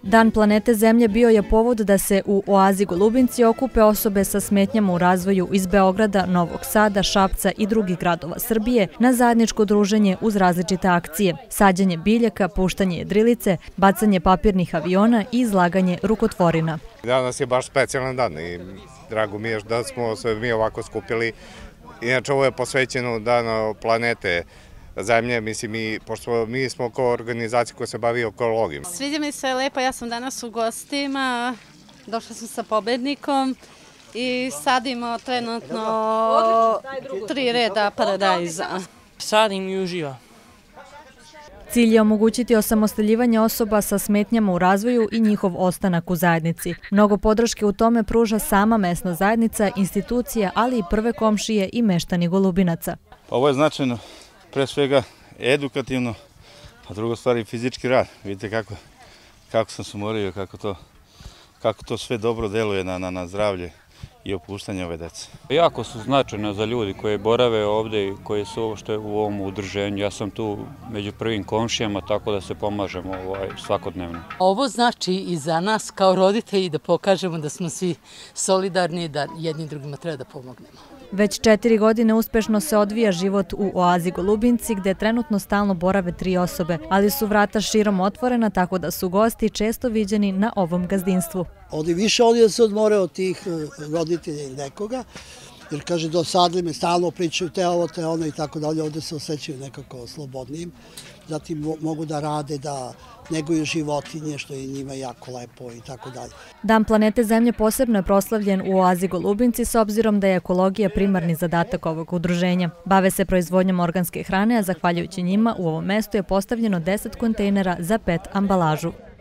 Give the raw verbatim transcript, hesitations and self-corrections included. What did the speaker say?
Dan planete Zemlje bio je povod da se u oazi Golubinci okupe osobe sa smetnjama u razvoju iz Beograda, Novog Sada, Šapca i drugih gradova Srbije na zajedničko druženje uz različite akcije, sađenje biljaka, puštanje jedrilice, bacanje papirnih aviona i izlaganje rukotvorina. Danas je baš specijalan dan i drago mi je da smo se mi ovako skupili. Inače, ovo je posvećeno Danu planete Zemlje, mislim, mi, pošto mi smo kao organizacija koja se bavi ekologijom. Sviđa mi se lepo, ja sam danas u gostima, došla sam sa pobednikom i sadimo trenutno tri reda paradajza. Sadim i uživam. Cilj je omogućiti osamostaljivanje osoba sa smetnjama u razvoju i njihov ostanak u zajednici. Mnogo podrške u tome pruža sama mesna zajednica, institucija, ali i prve komšije i meštani Golubinaca. Ovo je značajno, pre svega edukativno, a drugo stvar i fizički rad. Vidite kako, kako sam se umorio, kako to, kako to sve dobro deluje na, na, na zdravlje i opuštanje ove dece. Jako su značajne za ljudi koji borave ovde i koji su uopšte u ovom udruženju. Ja sam tu među prvim komšijama, tako da se pomažemo ovaj, svakodnevno. Ovo znači i za nas kao roditelji da pokažemo da smo svi solidarni i da jednim drugima treba da pomognemo. Već četiri godine uspešno se odvija život u oazi Golubinci, gde trenutno stalno borave tri osobe, ali su vrata širom otvorena, tako da su gosti često viđeni na ovom gazdinstvu. Ovdje više ovdje da se odmore od tih roditelja ili nekoga, jer kaže dosadili me, stalno pričaju te ovo, te ono i tako dalje, ovdje se osjećaju nekako slobodnijim, zatim mogu da rade, da neguju životinje, što je njima jako lepo i tako dalje. Dan planete Zemlje posebno je proslavljen u oazi Golubinci s obzirom da je ekologija primarni zadatak ovog udruženja. Bave se proizvodnjom organske hrane, a zahvaljujući njima u ovom mestu je postavljeno deset kontejnera za pet ambalažu.